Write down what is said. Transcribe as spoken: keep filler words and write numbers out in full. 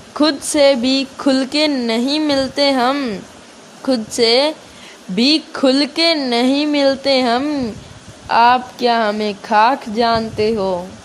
खुद से भी खुल के नहीं मिलते हम, खुद से भी खुल के नहीं मिलते हम। आप क्या हमें खाक जानते हो?